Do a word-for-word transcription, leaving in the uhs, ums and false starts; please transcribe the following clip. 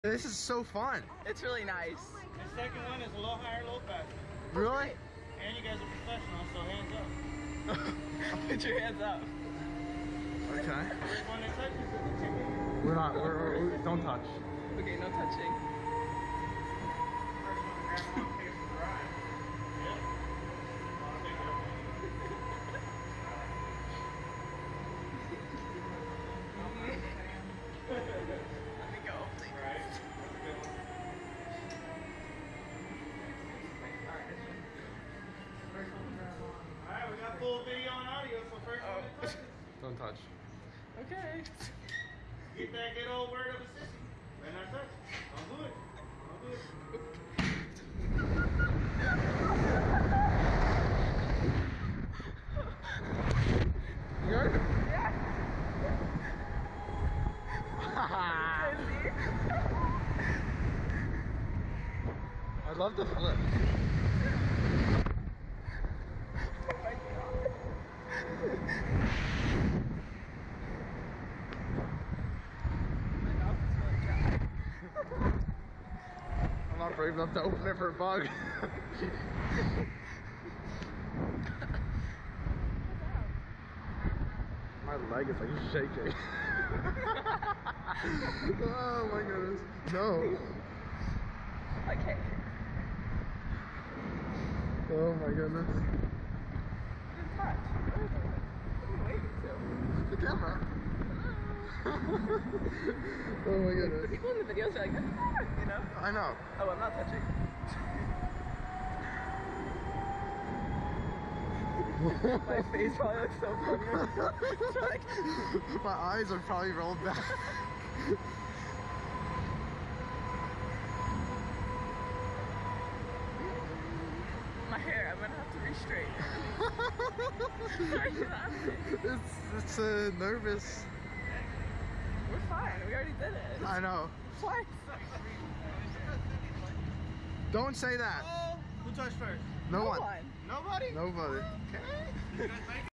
This is so fun. It's really nice. The second one is a little higher, a little faster. Really? And you guys are professionals, so hands up. Put your hands up. Okay. First one that touches is the ticket. We're not, we're, we're, don't touch. Okay, no touching. First one, grandma pays for the ride. Yep. I'll take it. Let me go, please. All right. That's a good one. All right, we got full video and audio, so first one that touches. Don't touch. Okay. Get that good old word of a sissy. Better not touch. Don't do it. Don't do it. You good? I'd love to flip. I'm not brave enough to open it for a bug. My leg is like shaking. Oh my goodness. No. Okay. Oh my goodness. Just touch. What are you waiting to? The camera. Oh my The goodness. people in the videos are like, ah, you know? I know. Oh, I'm not touching. My face probably looks so funny. Like, my eyes are probably rolled back. my hair, I'm gonna have to re-straighten. Why are you laughing? It's it's uh, nervous. We're fine. We already did it. I know. Twice. Don't say that. Oh, who touched first? No, No one. one. Nobody? Nobody. Okay. You guys make it?